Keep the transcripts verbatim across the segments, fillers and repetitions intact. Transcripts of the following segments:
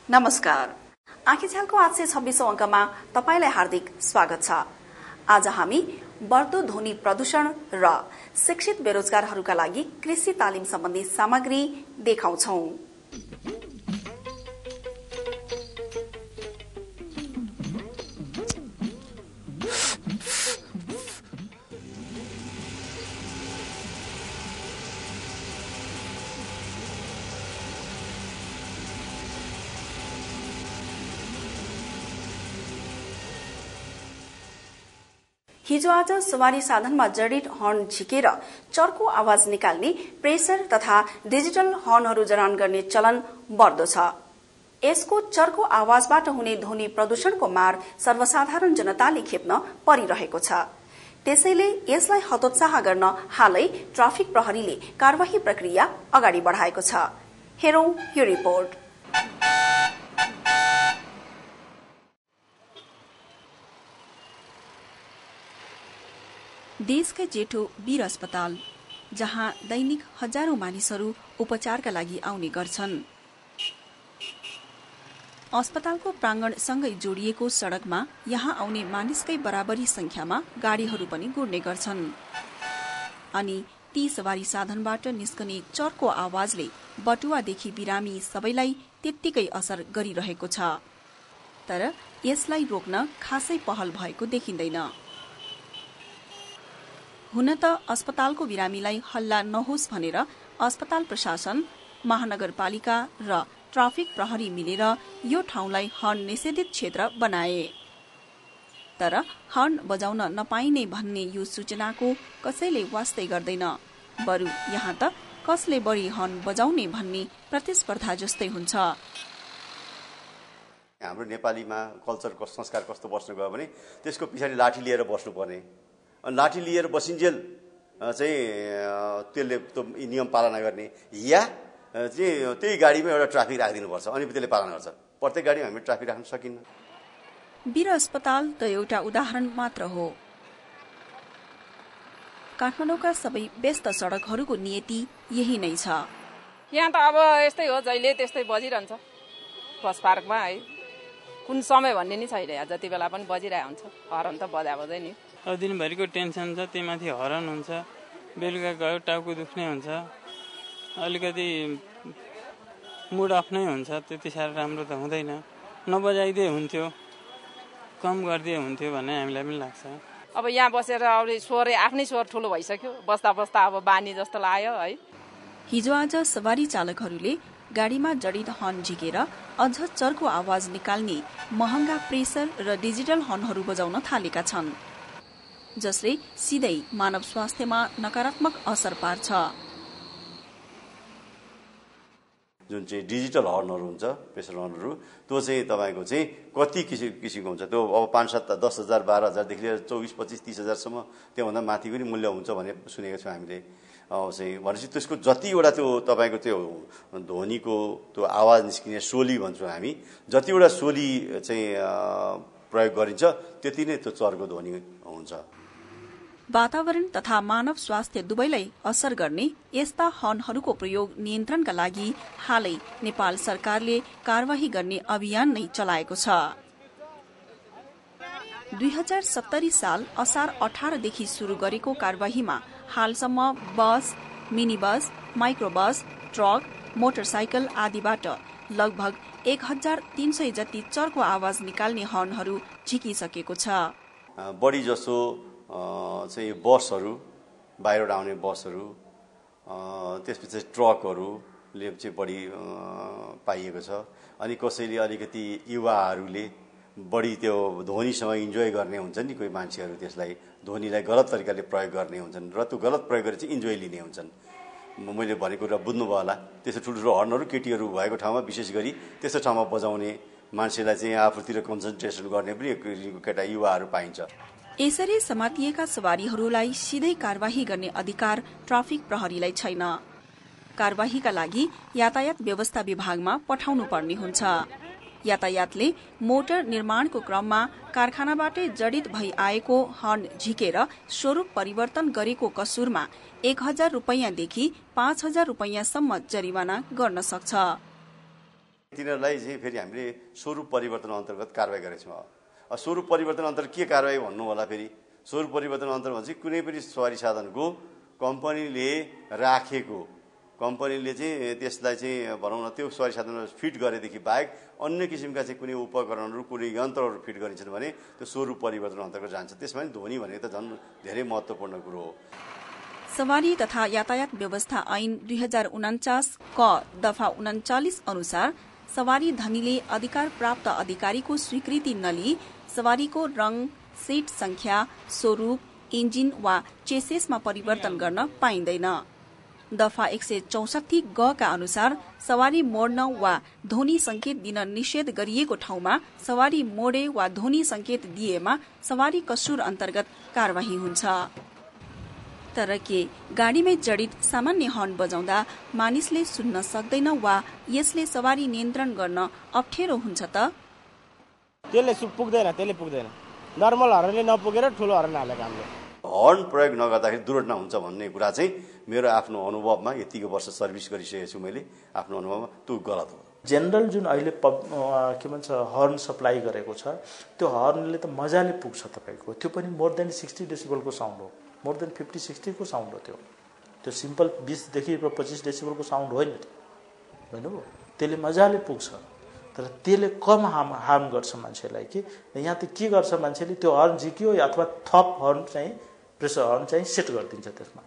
नमस्कार। आँखीझ्यालको आठ सय छब्बीसौं अंकमा तपाईलाई हार्दिक स्वागत छ। आज हामी बढ्दो ध्वनि प्रदूषण र शिक्षित बेरोजगारहरूका लागि कृषि तालिम सम्बन्धी सामग्री देखाउँछौं। हिजो आज सवारी साधनमा जडित हर्न झिकेर चर्को आवाज निकाल्ने प्रेसर तथा डिजिटल हर्नहरू जडान गर्ने चलन बढ्दो छ। यसको चर्को आवाजबाट हुने ध्वनि प्रदूषणको मार सर्वसाधारण जनताले खेप्न परिरहेको छ। त्यसैले यसलाई हतोत्साह गर्न हालै ट्राफिक प्रहरीले कार्यवाही प्रक्रिया अगाडि बढाएको छ। हेरौं यो रिपोर्ट। देशकै जेठो वीर अस्पताल, जहाँ दैनिक हजारौं मानिसहरू उपचारका लागि आउने गर्छन्। अस्पतालको प्रांगणसँगै जोडिएको सड़कमा यहाँ आउने मानिसकै बराबरी संख्यामा गाड़ीहरू पनि गुड्ने गर्छन्। अनि ती सवारी साधनबाट निस्कने चर्को आवाजले बटुवादेखि बिरामी सबैलाई त्यत्तिकै असर गरिरहेको छ। तर यसलाई रोक्न खासै पहल भएको देखिँदैन। हुन त अस्पतालको बिरामीलाई हल्ला नहोस् भनेर अस्पताल प्रशासन, महानगरपालिका र ट्राफिक प्रहरी मिलेर यो ठाउँलाई हर्न निषेधित क्षेत्र बनाए। तर हर्न बजाउन नपाइने भन्ने यो सूचनाको कसैले वास्तै गर्दैन। बरु यहाँ त कसले बढी हर्न बजाउने भन्ने प्रतिस्पर्धा जस्तै हुन्छ। हाम्रो नेपालीमा कल्चरको संस्कार कस्तो बस्नु गयो भने त्यसको पछाडि लाठी लिएर बस्नुपर्ने, लाठी लिएर बसिन्जेल चाहिँ त्यसले नियम पालना गर्ने, या चाहिँ त्यही गाडीमा एउटा ट्राफिक राखिदिनुपर्छ अनि त्यसले पालना गर्छ। प्रत्येक गाडीमा हामी ट्राफिक राख्न सकिन्न। वीर अस्पताल त एउटा उदाहरण मात्र हो। काठमाडौँका सबै व्यस्त सड़कहरूको नियति यही नै छ। यहाँ त अब यस्तै हो, जहिले त्यस्तै बजिरहन्छ बस पार्कमा है। कुन समय भन्ने नि छैन, यहाँ जति बेला पनि बजिरहेको हुन्छ। हरन त बजा बजै नि। अब दिनभरिको टेन्सन छ, त्यहीमाथि हरन हुन्छ, बेलुका गयो टाउको दुख्ने हुन्छ, अलिकति मुड अफ नै हुन्छ। त्यति साह्रो राम्रो त हुँदैन। नबजाइदिए हुन्थ्यो, कम गरिदिए हुन्थ्यो भन्ने हामीलाई पनि लाग्छ। अब यहाँ बसेर अब स्वर आफ्नै स्वर ठुलो भइसक्यो, बस्दा बस्दा अब बानी जस्तो लाग्यो है। हिजो आज सवारी चालकहरूले गाडीमा जडित हर्न झिकेर अझ चर्को आवाज निकाल्ने महँगा प्रेसर र डिजिटल हर्नहरू बजाउन थालेका छन्, जसले सिधै मानव स्वास्थ्यमा नकारात्मक असर पार्छ। जुन चाहिँ डिजिटल हर्नहरू हुन्छ, प्रेसर हर्नहरू, त्यो चाहिँ तपाईँको चाहिँ कति किसिमको हुन्छ। त्यो अब पाँच सात दस हजार बाह्र हजारदेखि लिएर चौबिस पच्चिस तिस हजारसम्म त्योभन्दा माथि पनि मूल्य हुन्छ भने सुनेको छौँ हामीले। चाहिँ भनेपछि त्यसको जतिवटा त्यो तपाईँको त्यो ध्वनिको त्यो आवाज निस्किने सोली भन्छौँ हामी, जतिवटा सोली चाहिँ प्रयोग गरिन्छ त्यति नै त्यो चर्को ध्वनि हुन्छ। वातावरण तथा मानव स्वास्थ्य दुवैलाई असर गर्ने यस्ता हर्नहरूको प्रयोग नियन्त्रणका लागि हालै नेपाल सरकारले कार्यवाही गर्ने अभियान नै चलाएको छ। दुई हजार सत्तरी साल असार अठारदेखि शुरू गरेको कार्यवाहीमा हालसम्म bus, mini bus, micro bus, truck, motorcycle आदिबाट लगभग एक हजार तीन सय जति चर्को आवाज निकाल्ने हर्नहरू झिकिसकेको छ। बढी जसो चाहिँ बसहरू, बाहिरबाट आउने बसहरू, त्यसपछि ट्रकहरूले चाहिँ बढी पाइएको छ। अनि कसैले अलिकति युवाहरूले बढी त्यो ध्वनिसँग इन्जोय गर्ने हुन्छन् नि, कोही मान्छेहरू त्यसलाई ध्वनिलाई गलत तरिकाले प्रयोग गर्ने हुन्छन् र त्यो गलत प्रयोग गरेर चाहिँ इन्जोय लिने हुन्छन्। मैले भनेको कुरा बुझ्नुभयो होला। त्यस्तो ठुल्ठुलो हर्नहरू केटीहरू भएको ठाउँमा विशेष गरी त्यस्तो ठाउँमा बजाउने मान्छेलाई चाहिँ आफूतिर कन्सन्ट्रेसन गर्ने पनि केटा युवाहरू पाइन्छ। यसरी समातिएका सवारीहरूलाई सिधै कार्यवाही गर्ने अधिकार ट्राफिक प्रहरीलाई छैन। कार्यवाहीका लागि यातायात व्यवस्था विभागमा पठाउनु पर्ने हुन्छ। यातायातले मोटर निर्माणको क्रममा कारखानाबाटै जडित भई आएको हर्न झिकेर स्वरूप परिवर्तन गरेको कसुरमा एक हजार रूपैयाँदेखि पाँच हजार रूपैयाँसम्म जरिवाना गर्न सक्छ। तिनीहरूलाई चाहिँ फेरि हामीले स्वरूप परिवर्तन अन्तर्गत कारवाही गरेका छौँ। स्वरूप परिवर्तन अन्तर्गत के कारवाही भन्नु होला, फेरि स्वरूप परिवर्तन अन्तर्गत चाहिँ कुनै पनि सवारी साधनको कम्पनीले राखेको कम्पनीले चाहिँ त्यसलाई चाहिँ भनौँ न त्यो सवारी साधनमा फिट गरेदेखि बाहेक अन्य किसिमका चाहिँ कुनै उपकरणहरू कुनै यन्त्रहरू फिट गरिन्छन् भने त्यो स्वरूप परिवर्तन अन्तर्गत जान्छ। त्यसमा पनि ध्वनि भनेको त झन् धेरै महत्त्वपूर्ण कुरो हो। सवारी तथा यातायात व्यवस्था ऐन दुई हजार उन्चास क दफा उन्चालिस अनुसार सवारी धनीले अधिकार प्राप्त अधिकारीको स्वीकृति नलिई सवारीको रंग, सीट संख्या, स्वरूप, इन्जिन वा चेसेसमा परिवर्तन गर्न पाइँदैन। दफा एक सय चौसठी ग का अनुसार सवारी मोड्न वा ध्वनि संकेत दिन निषेध गरिएको ठाउँमा सवारी मोडे वा ध्वनि संकेत दिएमा सवारी कसुर अन्तर्गत कार्यवाही हुन्छ। तर के गाडीमै जडित सामान्य हर्न बजाउँदा मानिसले सुन्न सक्दैन वा यसले सवारी नियन्त्रण गर्न अप्ठ्यारो हुन्छ त? त्यसले पुग्दैन, त्यसले पुग्दैन। नर्मल हर्नले नपुगेर ठुलो हर्न हालेको हामीले। हर्न प्रयोग नगर्दाखेरि दुर्घटना हुन्छ भन्ने कुरा चाहिँ मेरो आफ्नो अनुभवमा, यतिको वर्ष सर्भिस गरिसकेको छु मैले, आफ्नो अनुभवमा त्यो गलत हो। जेनरल जुन अहिले के भन्छ हर्न सप्लाई गरेको छ त्यो हर्नले त मजाले पुग्छ तपाईँको, त्यो पनि मोर देन सिक्सटी डेसिबलको साउन्ड हो, मोर देन फिफ्टी सिक्सटीको साउन्ड हो। त्यो त्यो सिम्पल बिसदेखि पच्चिस डेसिबलको साउन्ड होइन त्यो, होइन हो, त्यसले मजाले पुग्छ। तर त्यसले कम हार्म हार्म गर्छ मान्छेलाई कि यहाँ त के गर्छ मान्छेले त्यो हर्न झिक्यो अथवा थप हर्न चाहिँ प्रेसर हर्न चाहिँ सेट गरिदिन्छ त्यसमा।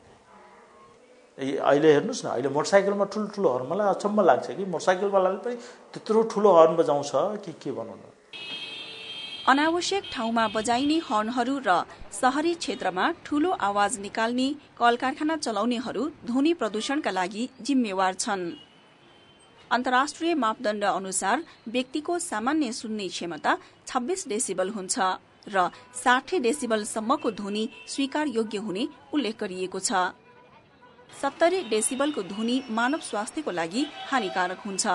अहिले हेर्नुहोस् न, अहिले मोटरसाइकलमा ठुलो ठुलो हर्न, मलाई अचम्म लाग्छ कि मोटरसाइकलवालाले पनि त्यत्रो ठुलो हर्न बजाउँछ कि के भनौँ न। अनावश्यक ठाउँमा बजाइने हर्नहरू र शहरी क्षेत्रमा ठूलो आवाज निकाल्ने कल कारखाना चलाउनेहरू ध्वनि प्रदूषणका लागि जिम्मेवार छन्। अन्तर्राष्ट्रिय मापदण्ड अनुसार व्यक्तिको सामान्य सुन्ने क्षमता छब्बीस डेसिबल हुन्छ र साठी डेसिबलसम्मको ध्वनि स्वीकार योग्य हुने उल्लेख गरिएको छ। सत्तरी डेसिबलको ध्वनि मानव स्वास्थ्यको लागि हानिकारक हुन्छ।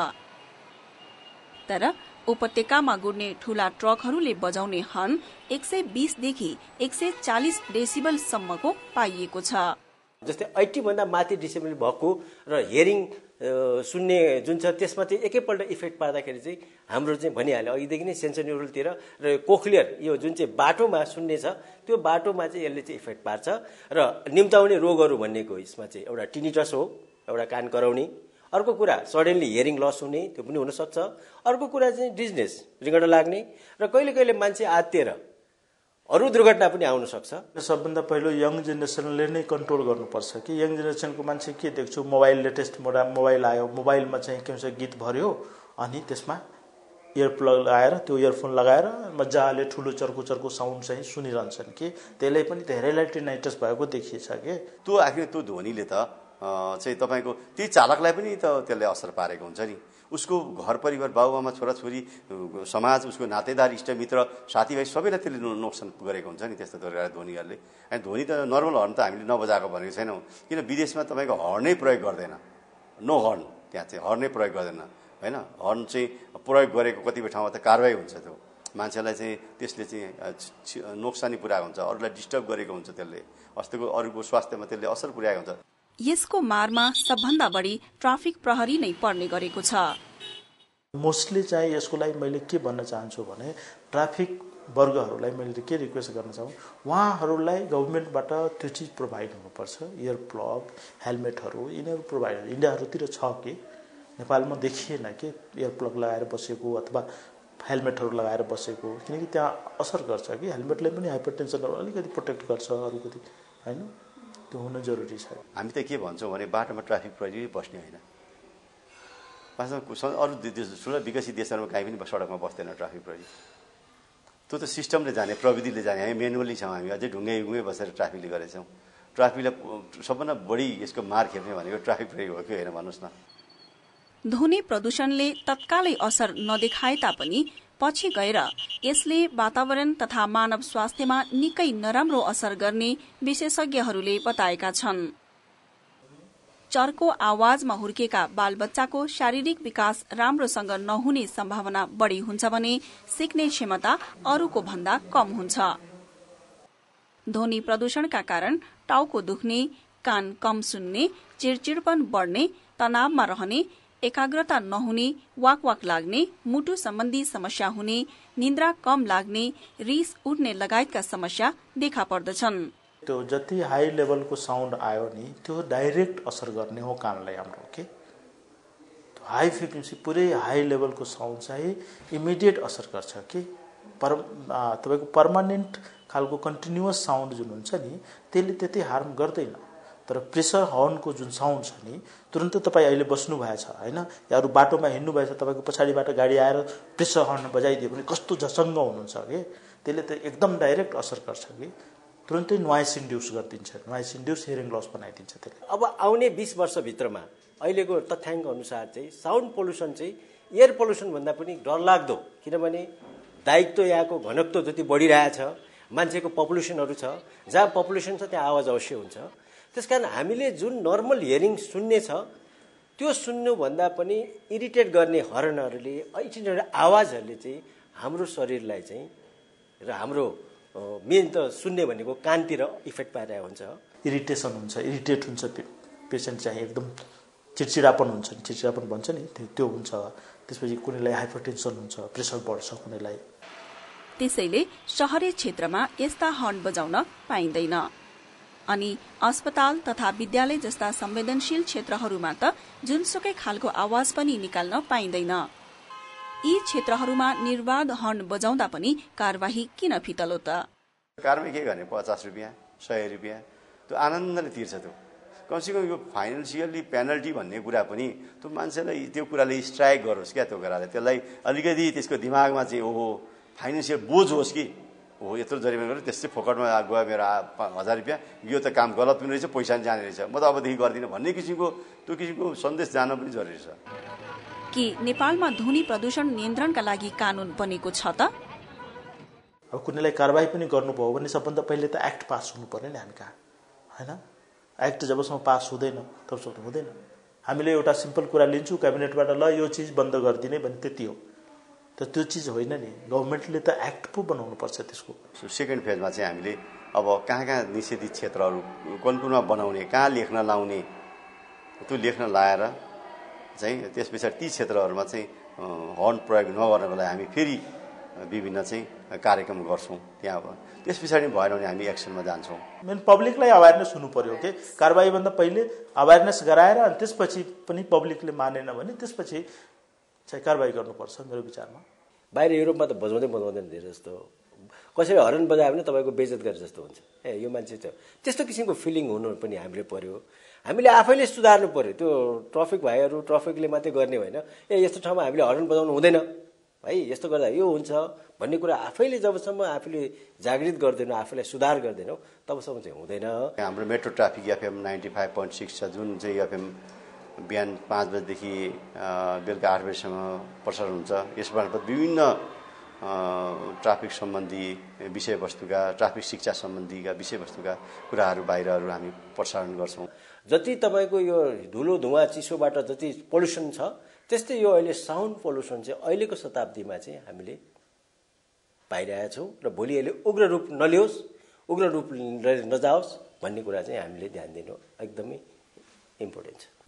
तर उपत्यकामा गुड्ने ठूला ट्रकहरूले बजाउने हर्न एक सय बीसदेखि एक सय चालिस डेसिबलसम्मको पाइएको छ। जस्तै अस्सी भन्दा माथि डेसिबल भएको र हियरिङ सुन्ने जुन छ त्यसमा चाहिँ एकैपल्ट इफेक्ट पार्दाखेरि चाहिँ हाम्रो चाहिँ भनिहाल्यो अघिदेखि नै सेन्सर न्युरलतिर र कोक्लियर यो जुन चाहिँ बाटोमा सुन्ने छ त्यो बाटोमा चाहिँ यसले चाहिँ इफेक्ट पार्छ। र निम्ताउने रोगहरू भन्नेको यसमा चाहिँ एउटा टिनिटस हो, एउटा कान कराउने, अर्को कुरा सडनली हियरिङ लस हुने, त्यो पनि हुनसक्छ। अर्को कुरा चाहिँ डिजनेस, रिङ्गटा लाग्ने, र कहिले कहिले मान्छे आत्तिएर अरू दुर्घटना पनि आउन सक्छ। सबभन्दा पहिलो यङ जेनेरेसनले नै कन्ट्रोल गर्नुपर्छ कि यङ जेनेरेसनको मान्छे के देख्छु, मोबाइल लेटेस्ट मोडा मोबाइल आयो, मोबाइलमा चाहिँ के भन्छ गीत भर्यो अनि त्यसमा इयर प्लग लगाएर त्यो इयरफोन लगाएर मजाले ठुलो चर्को चर्को साउन्ड चाहिँ सुनिरहन्छन् कि त्यसले पनि धेरैलाई टिनाइटस भएको देखिएछ कि त्यो आखिर त्यो ध्वनिले त चाहिँ तपाईँको ती चालकलाई पनि त त्यसले असर पारेको हुन्छ नि। उसको घर परिवार, बाबुआमा, छोराछोरी, समाज, उसको नातेदार, इष्टमित्र, साथीभाइ सबैलाई त्यसले नोक्सान गरेको हुन्छ नि त्यस्तो प्रकारले ध्वनिहरूले। अनि ध्वनि त नर्मल हर्न त हामीले नबजाएको भनेको छैनौँ, किन विदेशमा तपाईँको हर्नै प्रयोग गर्दैन, नो हर्न, त्यहाँ चाहिँ हर्नै प्रयोग गर्दैन होइन। हर्न चाहिँ प्रयोग गरेको कतिपय ठाउँमा त कारवाही हुन्छ, त्यो मान्छेलाई चाहिँ त्यसले चाहिँ नोक्सानी पुर्याएको हुन्छ, अरूलाई डिस्टर्ब गरेको हुन्छ, त्यसले अस्तिको अरूको स्वास्थ्यमा त्यसले असर पुर्याएको हुन्छ। यसको मारमा सबभन्दा बढी ट्राफिक प्रहरी नै पर्ने गरेको छ। मोस्टली चाहिँ यसको लागि मैले के भन्न चाहन्छु भने ट्राफिक वर्गहरूलाई मैले के रिक्वेस्ट गर्न चाहन्छु, उहाँहरूलाई गभर्मेन्टबाट त्यो चिज प्रोभाइड हुनुपर्छ। इयर प्लग, हेलमेटहरू यिनीहरू प्रोभाइड, इन्डियाहरूतिर छ कि नेपालमा देखिएन कि इयर प्लग लगाएर बसेको अथवा हेलमेटहरू लगाएर बसेको, किनकि त्यहाँ असर गर्छ कि हेलमेटले पनि हाइपरटेन्सनहरू अलिकति प्रोटेक्ट गर्छ, अरूकति होइन, त्यो हुन जरुरी छ। हामी त के भन्छौँ भने बाटोमा ट्राफिक प्रहरी बस्ने होइन। वास्तवमा अरू ठुला विकसित देशहरूमा काहीँ पनि सडकमा बस्दैन ट्राफिक प्रहरी। त्यो त सिस्टमले जाने, प्रविधिले जाने, हामी मेनुअली छौँ, हामी अझै ढुङ्गै ढुङ्गै बसेर ट्राफिकले गरेछौँ। ट्राफिकलाई सबभन्दा बढी यसको मार खेप्ने भनेको ट्राफिक प्रहरी हो कि होइन भन्नुहोस् न। ध्वनि प्रदूषणले तत्कालै असर नदेखाए तापनि पछि गएर यसले वातावरण तथा मानव स्वास्थ्यमा निकै नराम्रो असर गर्ने विशेषज्ञहरूले बताएका छन्। चर्को आवाजमा हुर्केका बालबच्चाको शारीरिक विकास राम्रोसँग नहुने सम्भावना बढ़ी हुन्छ भने सिक्ने क्षमता अरूको भन्दा कम हुन्छ। ध्वनि प्रदूषणका कारण टाउको दुख्ने, कान कम सुन्ने, चिड़चिड़पन बढ़ने, तनावमा रहने, एकाग्रता नहुने, वाक वाक लाग्ने, मुटु सम्बन्धी समस्या हुने, निन्द्रा कम लाग्ने, रिस उठ्ने लगायतका समस्या देखा पर्दछन्। त्यो जति हाई लेभलको साउन्ड आयो नि त्यो डाइरेक्ट असर गर्ने हो कानलाई हाम्रो के हाई फ्रिक्वेन्सी पुरै हाई लेभलको साउन्ड चाहिँ इमिडिएट असर गर्छ कि पर तपाईँको पर्मानेन्ट खालको कन्टिन्युअस साउन्ड जुन हुन्छ नि त्यसले त्यति हार्म गर्दैन। तर प्रेसर हर्नको जुन साउन्ड छ नि तुरन्त तपाईँ अहिले बस्नु भएछ होइन या अरू बाटोमा हिँड्नु भएछ तपाईँको पछाडिबाट गाडी आएर प्रेसर हर्न बजाइदियो भने कस्तो झसङ्ग हुनुहुन्छ कि त्यसले त एकदम डाइरेक्ट असर गर्छ कि तुरन्तै नोइस इन्ड्युस गरिदिन्छ नोइस इन्ड्युस हियरिङ लस बनाइदिन्छ त्यसले। अब आउने बीस वर्षभित्रमा अहिलेको तथ्याङ्क अनुसार चाहिँ साउन्ड पोल्युसन चाहिँ एयर पोल्युसन भन्दा पनि डरलाग्दो किनभने दायित्व यहाँको घनत्व जति बढिरहेछ मान्छेको पपुलेसनहरू छ जहाँ पपुलेसन छ त्यहाँ आवाज अवश्य हुन्छ। त्यसकारण हामीले जुन नर्मल हियरिङ सुन्ने छ त्यो सुन्नुभन्दा पनि इरिटेट गर्ने हर्नहरूले ऐठिने आवाजहरूले चाहिँ हाम्रो शरीरलाई चाहिँ र हाम्रो मेन त सुन्ने भनेको कानतिर इफेक्ट पारिरहेको हुन्छ। इरिटेसन हुन्छ इरिटेट हुन्छ पेसेन्ट चाहिँ एकदम चिडचिडापन हुन्छ चिडचिडापन भन्छ नि त्यो हुन्छ। त्यसपछि कुनैलाई हाइपरटेन्सन हुन्छ प्रेसर बढ्छ कुनैलाई। त्यसैले शहरी क्षेत्रमा यस्ता हर्न बजाउन पाइँदैन अनि अस्पताल तथा विद्यालय जस्ता संवेदनशील क्षेत्रहरूमा त जुनसुकै खालको आवाज पनि निकाल्न पाइँदैन। यी क्षेत्रहरूमा निर्वाध हर्न बजाउँदा पनि कारबाही किन फितलो त? कारबाही के गर्ने पचास रुपियाँ सय रुपियाँ त्यो आनन्दले तिर्छ। त्यो कमसेकम यो फाइनेन्सियली पेनल्टी भन्ने कुरा पनि त्यो मान्छेलाई त्यो कुराले स्ट्राइक गरोस् क्या त्यो कुराले त्यसलाई अलिकति त्यसको दिमागमा चाहिँ ओहो फाइनेन्सियल बोझ होस् कि हो यत्रो जरिमाना गरेर त्यस्तै फोकटमा गयो मेरो हजार रुपियाँ यो त काम गलत पनि रहेछ पैसा पनि जाने रहेछ म त अबदेखि गर्दिनँ भन्ने किसिमको त्यो किसिमको सन्देश जान पनि जरुरी छ। कि नेपालमा ध्वनि प्रदूषण नियन्त्रणका लागि कानून बनेको छ त? अब कुनैलाई कारबाही पनि गर्नुभयो भने सबभन्दा पहिले त एक्ट पास हुनु पर्यो नि हामी कहाँ होइन। एक्ट जबसम्म पास हुँदैन तबसम्म हुँदैन। हामीले एउटा सिम्पल कुरा लिन्छौँ क्याबिनेटबाट ल यो चिज बन्द गरिदिने भने त्यति हो त त्यो चिज होइन नि गभर्मेन्टले त एक्ट पो बनाउनु पर्छ त्यसको। सेकेन्ड फेजमा चाहिँ हामीले अब कहाँ कहाँ निषेधित क्षेत्रहरू कुन कुनमा बनाउने कहाँ लेख्न लाउने त्यो लेख्न लाएर चाहिँ त्यस पछाडि ती क्षेत्रहरूमा चाहिँ हर्न प्रयोग नगर्नको लागि हामी फेरि विभिन्न चाहिँ कार्यक्रम गर्छौँ त्यहाँ। त्यस पछाडि भएन भने हामी एक्सनमा जान्छौँ। मेन पब्लिकलाई अवेरनेस हुनु पर्यो कि कारबाहीभन्दा पहिले अवेरनेस गराएर अनि त्यसपछि पनि पब्लिकले मानेन भने त्यसपछि चाहिँ कारबाही गर्नुपर्छ मेरो विचारमा। बाहिर युरोपमा त बजाउँदै बजाउँदैन धेरै जस्तो कसैले हर्न बजायो भने तपाईँको बेइज्जत गरे जस्तो हुन्छ ए यो मान्छे चाहिँ त्यस्तो किसिमको फिलिङ हुनु पनि हामीले पर्यो। हामीले आफैले सुधार्नु पर्यो। त्यो ट्राफिक भाइहरू ट्राफिकले मात्रै गर्ने होइन ए यस्तो ठाउँमा हामीले हर्न बजाउनु हुँदैन है यस्तो गर्दा यो हुन्छ भन्ने कुरा आफैले जबसम्म आफूले जागृत गर्दैनौँ आफूलाई सुधार गर्दैनौँ तबसम्म चाहिँ हुँदैन। हाम्रो metro traffic FM ninety five point six छ जुन चाहिँ एफएम बिहान पाँच बजीदेखि बेलुका आठ बजीसम्म प्रसारण हुन्छ। यसबाट विभिन्न ट्राफिक सम्बन्धी विषयवस्तुका ट्राफिक शिक्षा सम्बन्धीका विषयवस्तुका कुराहरू बाहिरहरू हामी प्रसारण गर्छौँ। जति तपाईँको यो धुलो धुवा चिसोबाट जति पोल्युसन छ त्यस्तै यो अहिले साउन्ड पोल्युसन चाहिँ अहिलेको शताब्दीमा चाहिँ हामीले पाइरहेका छौँ र भोलि यसले उग्र रूप नलियोस् उग्र रूप नजाओस् भन्ने कुरा चाहिँ हामीले ध्यान दिनु एकदमै इम्पोर्टेन्ट छ।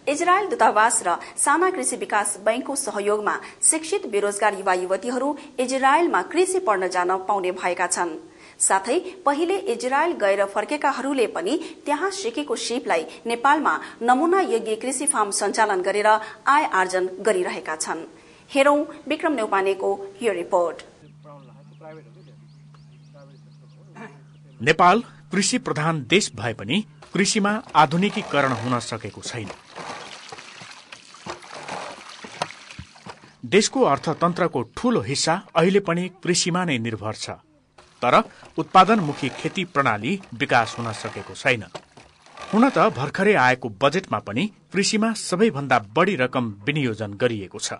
इजरायल दूतावास र साना कृषि विकास बैंकको सहयोगमा शिक्षित बेरोजगार युवा युवतीहरू इजरायलमा कृषि पढ्न जान पाउने भएका छन्। साथै पहिले इजरायल गएर फर्केकाहरूले पनि त्यहाँ सिकेको सिपलाई नेपालमा नमूना योग्य कृषि फार्म सञ्चालन गरेर आय आर्जन गरिरहेका छन्। हेरौं विक्रम नेउपानेको यो रिपोर्ट। नेपाल कृषि प्रधान देश भए पनि कृषिमा आधुनिकीकरण हुन सकेको छैन। देशको अर्थतन्त्रको ठूलो हिस्सा अहिले पनि कृषिमा नै निर्भर छ, तर उत्पादनमुखी खेती प्रणाली विकास हुन सकेको छैन। हुन त भर्खरै आएको बजेटमा पनि कृषिमा सबैभन्दा बढ़ी रकम विनियोजन गरिएको छ।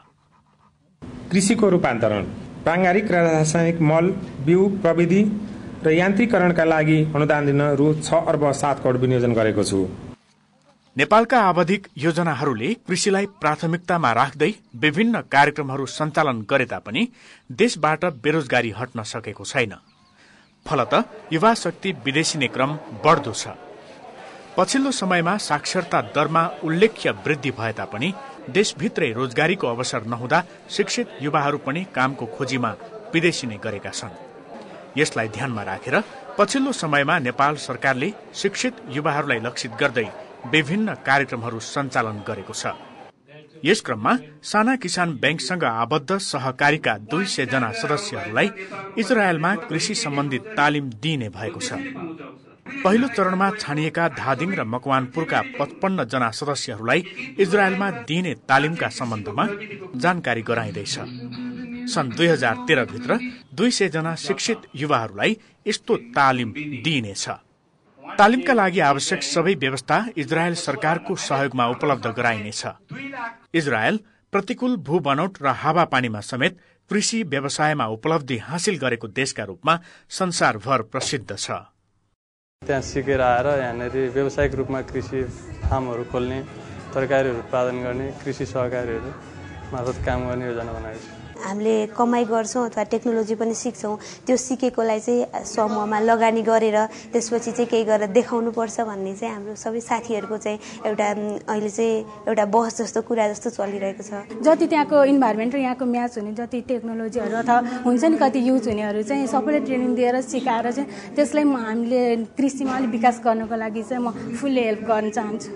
कृषिको रूपान्तरण, प्राङ्गारिक र रासायनिक मल, बिउ प्रविधि र यान्त्रिकरणका लागि अनुदान दिन रु छ अर्ब सात करोड विनियोजन गरेको छु। नेपालका आवधिक योजनाहरूले कृषिलाई प्राथमिकतामा राख्दै विभिन्न कार्यक्रमहरू सञ्चालन गरे तापनि देशबाट बेरोजगारी हट्न सकेको छैन। फलत युवा शक्ति विदेशिने क्रम बढ्दो छ। पछिल्लो समयमा साक्षरता दरमा उल्लेख्य वृद्धि भए तापनि देशभित्रै रोजगारीको अवसर नहुँदा शिक्षित युवाहरू पनि कामको खोजीमा विदेशिने गरेका छन्। यसलाई ध्यानमा राखेर पछिल्लो समयमा नेपाल सरकारले शिक्षित युवाहरूलाई लक्षित गर्दै विभिन्न कार्यक्रमहरू सञ्चालन गरेको छ। यस क्रममा साना किसान बैंकसँग आबद्ध सहकारीका दुई सय जना सदस्यहरूलाई इजरायलमा कृषि सम्बन्धी तालिम दिइने भएको छ। पहिलो चरणमा छानिएका धादिङ र मकवानपुरका पचपन्न जना सदस्यहरूलाई इजरायलमा दिइने तालिमका सम्बन्धमा जानकारी गराइँदैछ। सन् दुई हजार तेह्र भित्र दुई सय जना शिक्षित युवाहरूलाई यस्तो तालिम दिइनेछ। तालिमका लागि आवश्यक सबै व्यवस्था इजरायल सरकारको सहयोगमा उपलब्ध गराइनेछ। इजरायल प्रतिकूल भू बनौट र हावापानीमा समेत कृषि व्यवसायमा उपलब्धि हासिल गरेको देशका रूपमा संसारभर प्रसिद्ध छ। त्यहाँ सिकेर आएर यहाँनिर व्यावसायिक रूपमा कृषि फार्महरू खोल्ने, तरकारीहरू उत्पादन गर्ने, कृषि सहकारीहरू मार्फत काम गर्ने योजना बनाएको छ। हामीले कमाई गर्छौं अथवा टेक्नोलोजी पनि सिक्छौं, त्यो सिकेकोलाई चाहिँ समूहमा लगानी गरेर त्यसपछि चाहिँ केही गरेर देखाउनु पर्छ भन्ने चाहिँ हाम्रो सबै साथीहरूको चाहिँ एउटा अहिले चाहिँ एउटा बहस जस्तो कुरा जस्तो चलिरहेको छ। जति त्यहाँको इन्भाइरोमेन्ट र यहाँको म्याच हुने जति टेक्नोलोजीहरू अथवा हुन्छ नि कति युज हुनेहरू चाहिँ सबैले ट्रेनिङ दिएर सिकाएर चाहिँ त्यसलाई हामीले कृषिमा अलिक विकास गर्नको लागि चाहिँ म फुल्ली हेल्प गर्न चाहन्छु।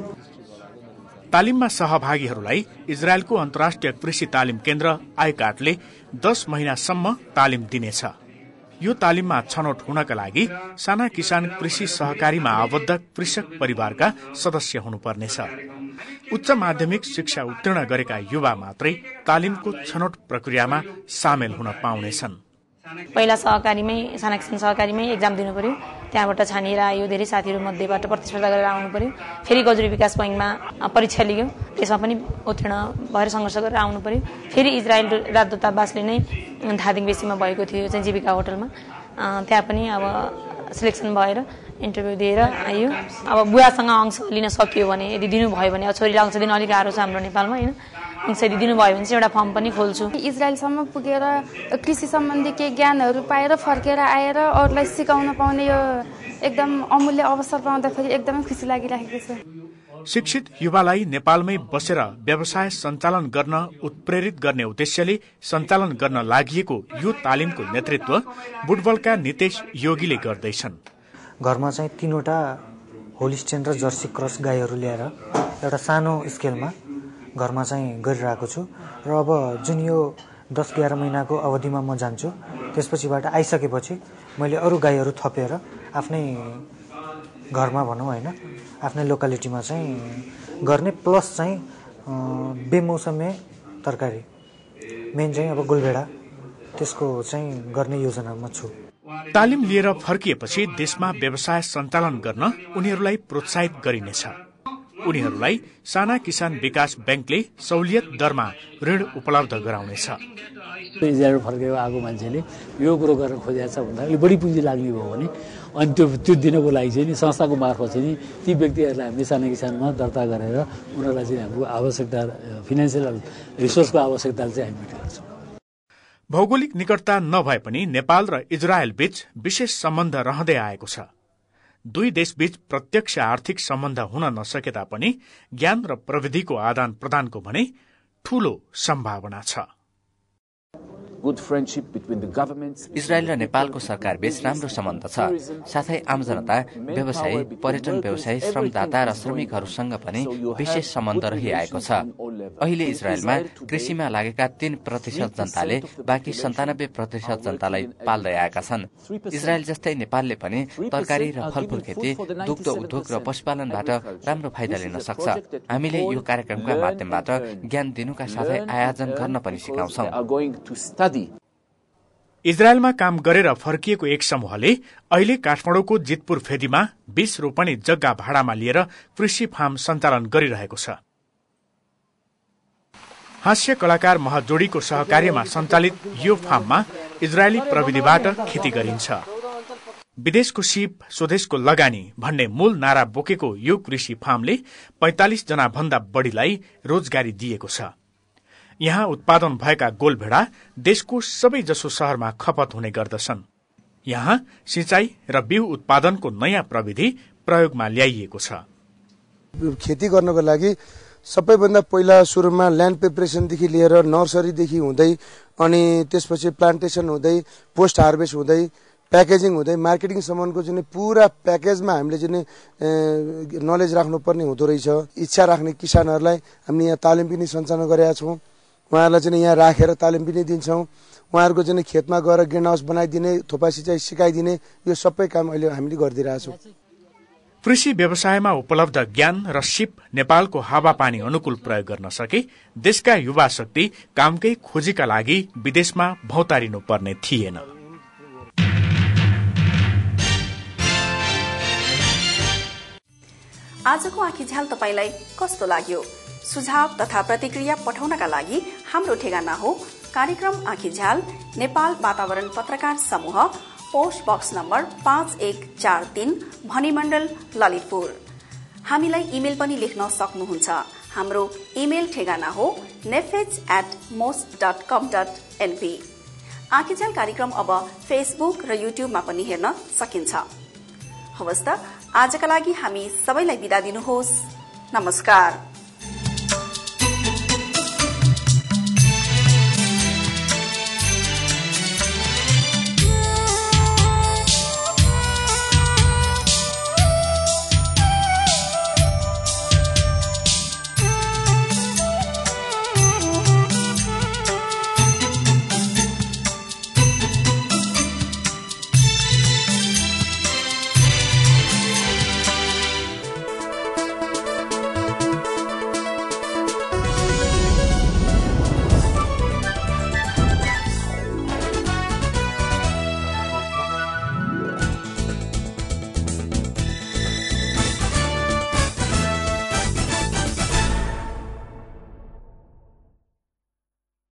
तालिममा सहभागीहरूलाई इजरायलको अन्तर्राष्ट्रिय कृषि तालिम केन्द्र आइकाटले दस महिनासम्म तालिम दिनेछ। यो तालिममा छनौट हुनका लागि साना किसान कृषि सहकारीमा आबद्ध कृषक परिवारका सदस्य हुनुपर्नेछ। उच्च माध्यमिक शिक्षा उत्तीर्ण गरेका युवा मात्रै तालिमको छनौट प्रक्रियामा सामेल हुन पाउनेछन्। पहिला सहकारीमै साना किसान सहकारीमै एक्जाम दिनु पर्यो, त्यहाँबाट छानिएर आयो, धेरै साथीहरू मध्येबाट प्रतिस्पर्धा गरेर आउनु पर्यो। फेरि गजुरी विकास बैङ्कमा परीक्षा लियो, त्यसमा पनि उत्तीर्ण भएर सङ्घर्ष गरेर आउनु पर्यो। फेरि इजरायल राजदूतावासले नै धादिङ बेसीमा भएको थियो चाहिँ जीविका होटलमा, त्यहाँ पनि अब सिलेक्सन भएर इन्टरभ्यू दिएर आयो। अब बुवासँग अंश लिन सकियो भने, यदि दिनुभयो भने, छोरीलाई अंश दिन अलिक गाह्रो छ हाम्रो नेपालमा होइन, अंश यदि दिनुभयो भने चाहिँ एउटा फर्म पनि खोल्छु। इजरायलसम्म पुगेर कृषि सम्बन्धी केही ज्ञानहरू पाएर फर्केर आएर अरूलाई सिकाउन पाउने यो एकदम अमूल्य अवसर पाउँदाखेरि एकदमै खुसी लागिरहेको छ। शिक्षित युवालाई नेपालमै बसेर व्यवसाय सञ्चालन गर्न उत्प्रेरित गर्ने उद्देश्यले सञ्चालन गर्न लागिएको यो तालिमको नेतृत्व बुटबलका नितेश योगीले गर्दैछन्। घरमा चाहिँ तीनवटा होलिस्टेन र जर्सी क्रस गाईहरू ल्याएर एउटा सानो स्केलमा घरमा चाहिँ गरिरहेको छु र अब जुन यो दस एघार महिनाको अवधिमा म जान्छु, त्यसपछिबाट आइसकेपछि मैले अरू गाईहरू थपेर आफ्नै घरमा भनौँ होइन, आफ्नै लोकालिटीमा चाहिँ गर्ने, प्लस चाहिँ बेमौसमे तरकारी मेन चाहिँ अब गुलभेडा त्यसको चाहिँ गर्ने योजनामा छु। तालिम लिएर फर्किएपछि देशमा व्यवसाय सञ्चालन गर्न उनीहरूलाई प्रोत्साहित गरिनेछ। उनीहरूलाई साना किसान विकास बैंकले सहुलियत दरमा ऋण उपलब्ध गराउनेछ। इजरायल फर्केको आएको मान्छेले यो कुरो गर्न खोजेको छ भन्दा अलिक बढी पुँजी लाग्ने भयो भने अनि त्यो त्यो दिनको लागि चाहिँ नि संस्थाको मार्फत चाहिँ नि ती व्यक्तिहरूलाई हामीले साना किसानमा दर्ता गरेर उनीहरूलाई चाहिँ हाम्रो आवश्यकता फाइनेन्सियल रिसोर्सको आवश्यकता चाहिँ हामी मिट गर्छौँ। भौगोलिक निकटता नभए पनि नेपाल र इजरायल बीच विशेष सम्बन्ध रहँदै आएको छ। दुई देशबीच प्रत्यक्ष आर्थिक सम्बन्ध हुन नसके तापनि ज्ञान र प्रविधिको आदान प्रदानको भने ठूलो सम्भावना छ। इजरायल र नेपालको सरकार बीच राम्रो सम्बन्ध छ। साथै आम जनता, व्यवसायी, पर्यटन व्यवसायी, श्रमदाता र श्रमिकहरूसँग पनि विशेष सम्बन्ध रहिआएको छ। अहिले इजरायलमा कृषिमा लागेका तीन प्रतिशत जनताले बाँकी सन्तानब्बे प्रतिशत जनतालाई पाल्दै आएका छन्। इजरायल जस्तै नेपालले पनि तरकारी र फलफूल खेती, दुग्ध उद्योग र पशुपालनबाट राम्रो फाइदा लिन सक्छ। हामीले यो कार्यक्रमका माध्यमबाट ज्ञान दिनुका साथै आयोजन गर्न पनि सिकाउँछौं। इजरायलमा काम गरेर फर्किएको एक समूहले अहिले काठमाडौँको जितपुर फेदीमा बीस रोपनी जग्गा भाडामा लिएर कृषि फार्म सञ्चालन गरिरहेको छ। हास्य कलाकार महजोडीको सहकार्यमा सञ्चालित यो फार्ममा इजरायली प्रविधिबाट खेती गरिन्छ। विदेशको सिप स्वदेशको लगानी भन्ने मूल नारा बोकेको यो कृषि फार्मले पैंतालिस जना भन्दा बढ़ीलाई रोजगारी दिएको छ। यहाँ उत्पादन भएका गोलभेडा देशको सबै जसो शहरमा खपत हुने गर्दछन्। यहाँ सिंचाई र बिउ उत्पादनको नयाँ प्रविधि प्रयोगमा ल्याइएको छ। खेती गर्नको लागि सबैभन्दा पहिला सुरुमा ल्यान्ड प्रिपरेसनदेखि लिएर नर्सरीदेखि हुँदै अनि त्यसपछि प्लान्टेसन हुँदै पोस्ट हार्भेस्ट हुँदै प्याकेजिङ हुँदै मार्केटिङसम्मको जुन पूरा प्याकेजमा हामीले जुन नलेज राख्नुपर्ने हुँदो रहेछ। इच्छा राख्ने किसानहरूलाई हामीले यहाँ तालिम पनि सञ्चालन गरेका छौँ। उहाँहरूलाई चाहिँ यहाँ राखेर तालिम पनि दिन्छौँ। उहाँहरूको चाहिँ खेतमा गएर ग्रिन हाउस बनाइदिने, थोपा सिँचाइ सिकाइदिने, यो सबै काम अहिले हामीले गरिदिरहेछौँ। कृषि व्यवसायमा उपलब्ध ज्ञान र सिप नेपालको हावापानी अनुकूल प्रयोग गर्न सके देशका युवा शक्ति कामकै खोजीका लागि विदेशमा भौतारिनु पर्ने थिएन। आजको आँखीझ्याल तपाईलाई कस्तो लाग्यो? सुझाव तथा प्रतिक्रिया पठाउनका लागि हाम्रो ठेगाना हो कार्यक्रम आँखीझ्याल, नेपाल वातावरण पत्रकार समूह, पोस्ट बक्स नम्बर पाँच एक चार तीन, भनिमण्डल, ललितपुर। हामीलाई इमेल पनि लेख्न सक्नुहुन्छ। हाम्रो इमेल ठेगाना हो नेफेज एट मोस डट कम डट एनपी। आँखीझ्याल कार्यक्रम अब फेसबुक र युट्युबमा पनि हेर्न सकिन्छ। हवस् त, आजका लागि हामी सबैलाई बिदा दिनुहोस्। नमस्कार।